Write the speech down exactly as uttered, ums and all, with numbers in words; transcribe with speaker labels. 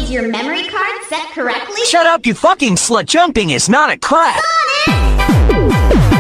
Speaker 1: Is your memory card set correctly?
Speaker 2: Shut up, you fucking slut. Jumping is not a class.
Speaker 1: Sonic!